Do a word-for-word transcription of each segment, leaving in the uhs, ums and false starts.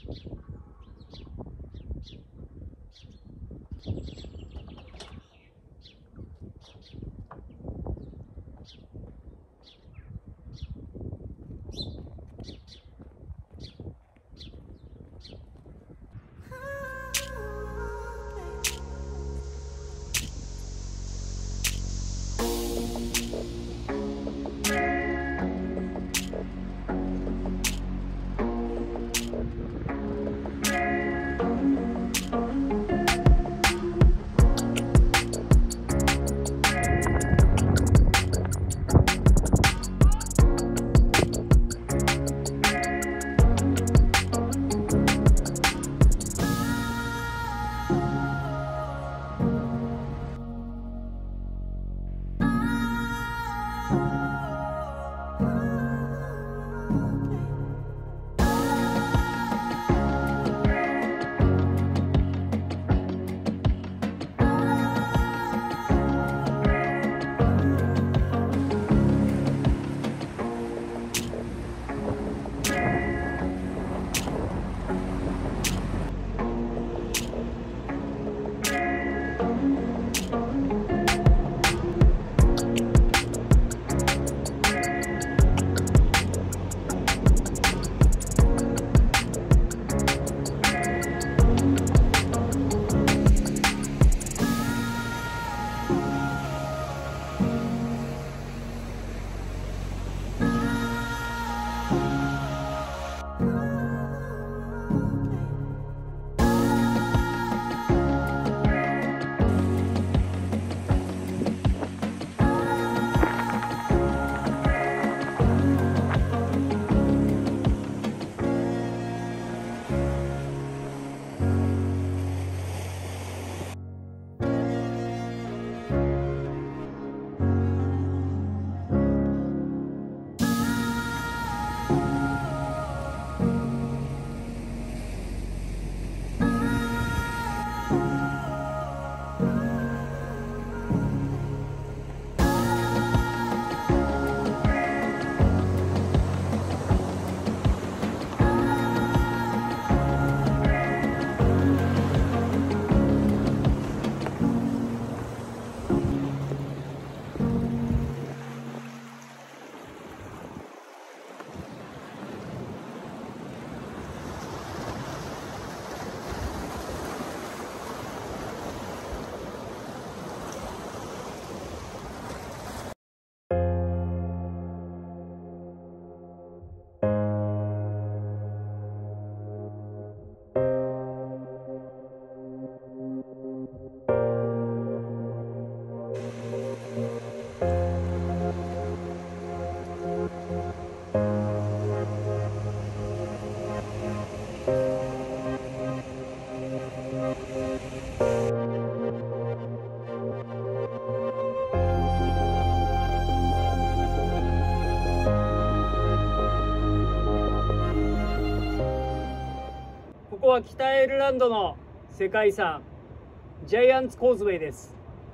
ここは北アイルランドの世界遺産ジャイアンツコーズウェイです。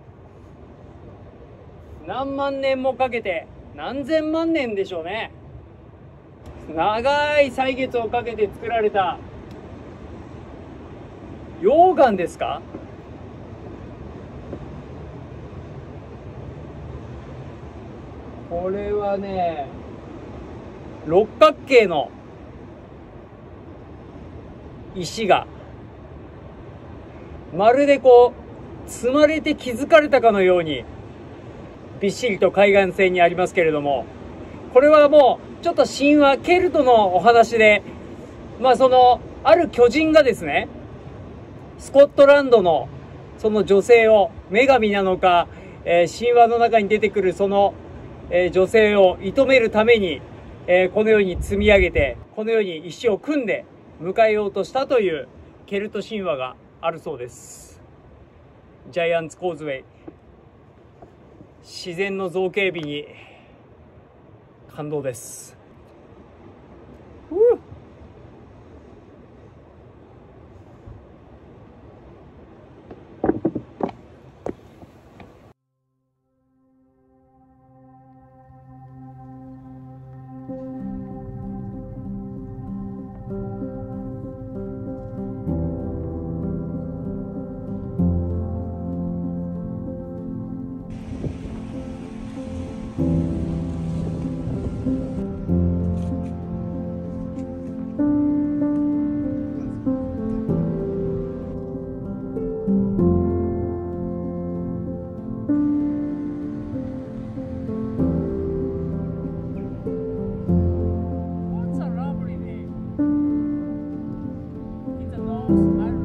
何万年もかけて、何千万年でしょうね、長い歳月をかけて作られた溶岩ですか。これはね、六角形の石がまるでこう積まれて築かれたかのようにびっしりと海岸線にありますけれども、これはもうちょっと神話ケルトのお話で、まあそのある巨人がですね、スコットランドのその女性を、女神なのか、えー、神話の中に出てくるその、えー、女性を射止めるために、えー、このように積み上げて、このように石を組んで迎えようとしたというケルト神話があるそうです。ジャイアンツコーズウェイ、自然の造形美に感動です。 I